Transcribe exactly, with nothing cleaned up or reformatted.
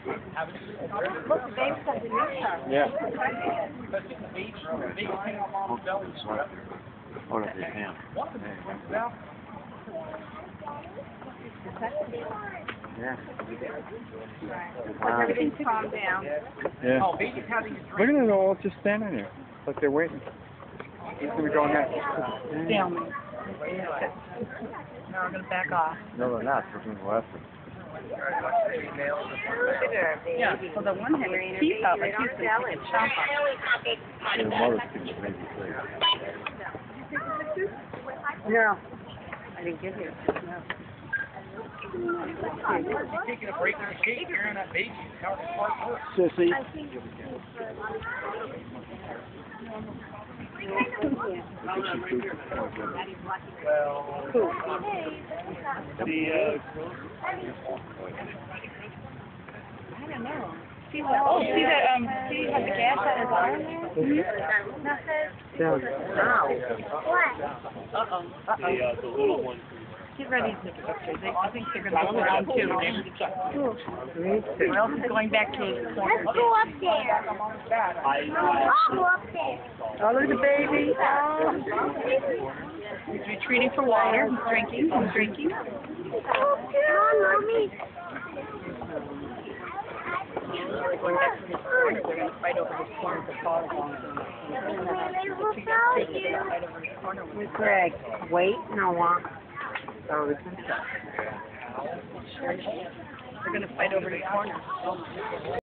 Look, the baby's underneath her. Yeah. Hold up your hand. Yeah. Wow. Everything's calmed down. Yeah. Look at it all just standing there. Like they're waiting. Who's going to be going next? Down. Now we're going to back off. No, they're not. They're going to go after. Yeah, so the one had his teeth out like he's going to take a chomp on. Their mother's going to make it clear. No. I didn't get here. No. Taking a break in the cake, carrying that baby. How does it work? Sissy. Well, the, uh, I don't know. See that? Oh, see that? Um, see how the gas on his arm there? Wow. What? Uh oh. Uh oh. the, uh, the little one. Get ready to take a picture. They, I think they're going to go around too. Or else he's going back to his corner. Let's go up there. I'll go up there. Oh, look at the baby. Oh. He's retreating for water. He's drinking. He's drinking. Oh, mommy. They're going back to his corner. They're going to fight over his corner for Paul. Where's Greg? Wait, no one. Oh, this is They're going to fight over his corner.